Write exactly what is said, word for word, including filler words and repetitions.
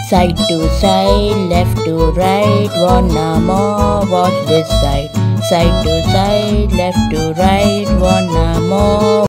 Side to side, left to right, wanna more, watch this side. Side to side, left to right, wanna more.